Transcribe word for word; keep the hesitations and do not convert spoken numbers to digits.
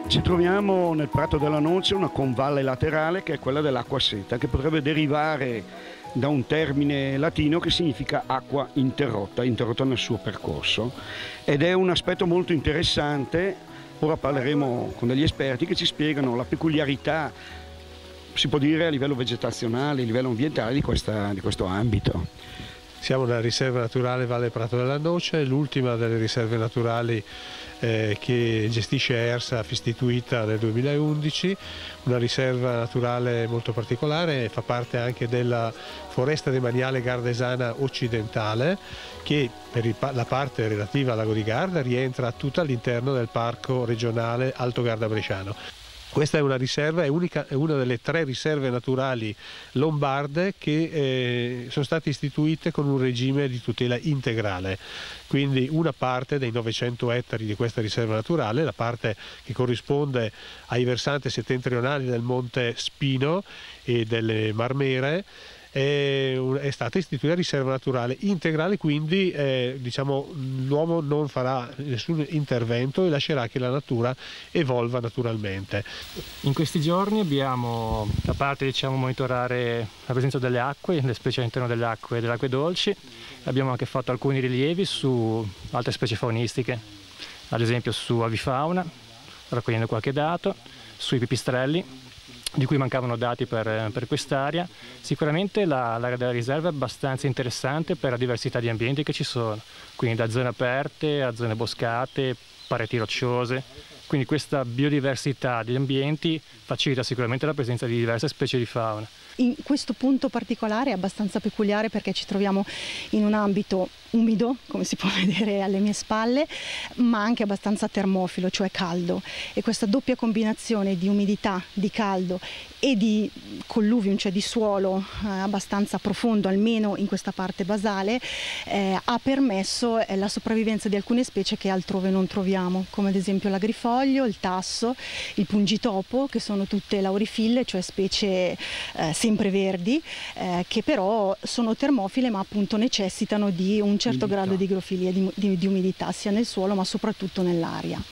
Ci troviamo nel Prato della Noce, una convalle laterale che è quella dell'acquaseta, che potrebbe derivare da un termine latino che significa acqua interrotta, interrotta nel suo percorso, ed è un aspetto molto interessante. Ora parleremo con degli esperti che ci spiegano la peculiarità, si può dire a livello vegetazionale, a livello ambientale di, questa, di questo ambito. Siamo nella riserva naturale Valle Prato della Noce, l'ultima delle riserve naturali eh, che gestisce ERSAF, istituita nel duemilaundici, una riserva naturale molto particolare, fa parte anche della foresta demaniale gardesana occidentale, che per il, la parte relativa al lago di Garda rientra tutta all'interno del parco regionale Alto Garda Bresciano. Questa è una riserva, è, unica, è una delle tre riserve naturali lombarde che eh, sono state istituite con un regime di tutela integrale. Quindi una parte dei novecento ettari di questa riserva naturale, la parte che corrisponde ai versanti settentrionali del Monte Spino e delle Marmere, è stata istituita riserva naturale integrale, quindi eh, diciamo, l'uomo non farà nessun intervento e lascerà che la natura evolva naturalmente. In questi giorni abbiamo, a parte diciamo, monitorare la presenza delle acque, le specie all'interno delle acque e delle acque dolci, abbiamo anche fatto alcuni rilievi su altre specie faunistiche, ad esempio su avifauna, raccogliendo qualche dato, sui pipistrelli, di cui mancavano dati per, per quest'area. Sicuramente l'area della riserva è abbastanza interessante per la diversità di ambienti che ci sono, quindi da zone aperte a zone boscate, pareti rocciose, quindi questa biodiversità di ambienti facilita sicuramente la presenza di diverse specie di fauna. In questo punto particolare è abbastanza peculiare perché ci troviamo in un ambito umido, come si può vedere alle mie spalle, ma anche abbastanza termofilo, cioè caldo, e questa doppia combinazione di umidità, di caldo e di colluvium, cioè di suolo eh, abbastanza profondo, almeno in questa parte basale, eh, ha permesso eh, la sopravvivenza di alcune specie che altrove non troviamo, come ad esempio l'agrifoglio, il tasso, il pungitopo, che sono tutte laurifille, cioè specie eh, sempreverdi, eh, che però sono termofile ma appunto necessitano di un certo umidità. grado di igrofilia, di, di, di umidità sia nel suolo ma soprattutto nell'aria.